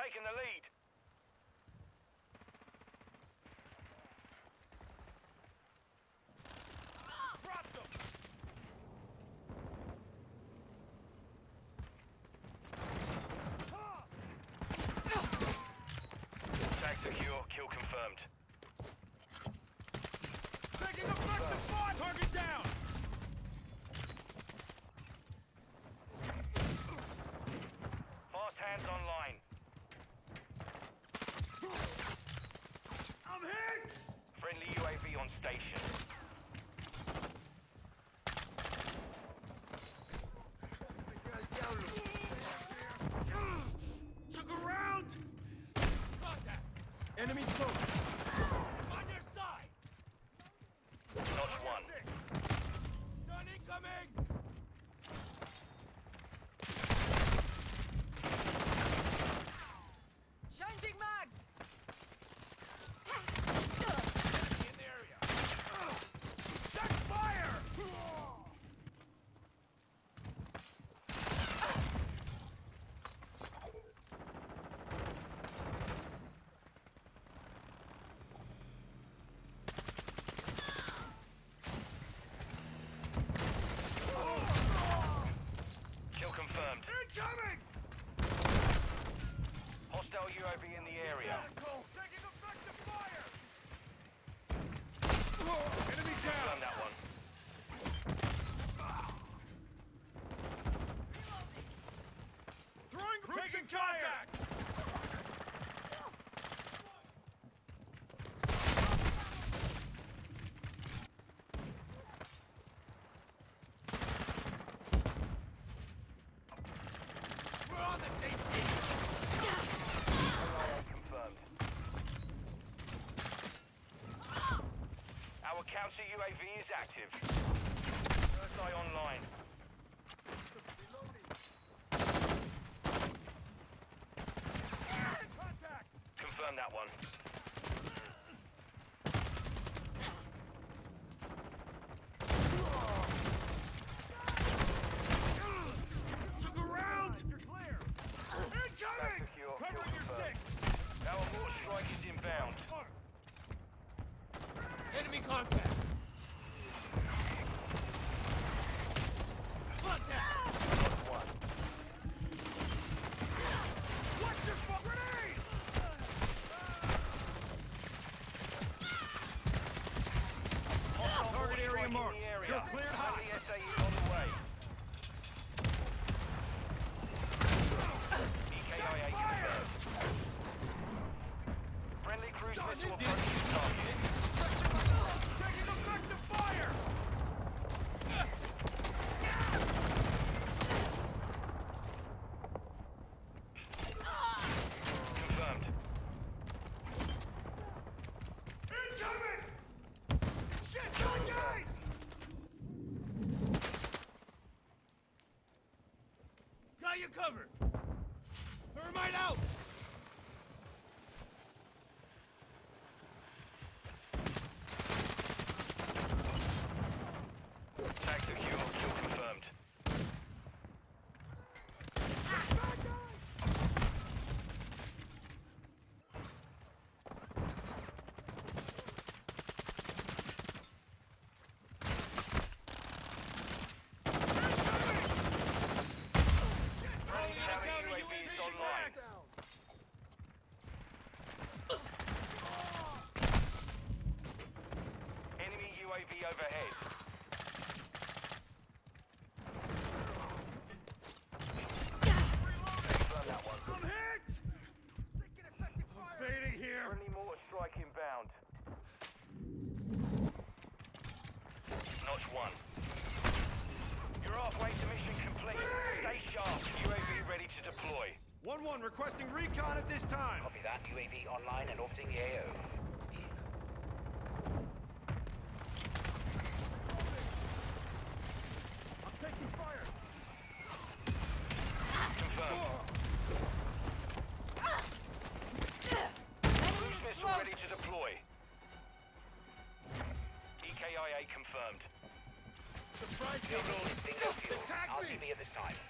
taking the lead. Drop them! Tag secure, kill confirmed. Taking effective fire! Target down! Fast hands online. I'm hit! Friendly UAV on station. Took around! Contact! Enemy smoke! On your side! Not one. Stun incoming! Changing mags! In the area. Set fire! Kill confirmed. Incoming! Hostile UAV in the area. Taking effective fire! Enemy down. Done that one. Throwing Taking contact. We're on the same team. Confirmed. Our counter UAV is active. First eye online. Contact! Confirm that one. Took around! You're clear. Incoming! Secure. Covering your six! Our mortar strike is inbound. Enemy contact! Contact! One. What's your fuck grenade? Target area marked. You're cleared hot. Friendly SAE on the way. EKIA confirmed. Friendly cruise missile approaching target. Taking effective fire! Confirmed. Incoming! Shit, good guys! Got you covered! Thermite out! Tag secure, kill confirmed. Counter UAV is online. Enemy UAV overhead. Confirm that one. I'm hit! I'm fading here! Friendly mortar strike inbound. Notch one. You're halfway to mission complete. Stay sharp. UAV ready to deploy. 1-1 requesting recon at this time. Copy that. UAV online and orbiting the AO. I'm taking fire. Confirmed. Cruise missile ready to deploy. EKIA confirmed. Surprise Fuel cover. bingo fuel. Attack me! RTB at this time.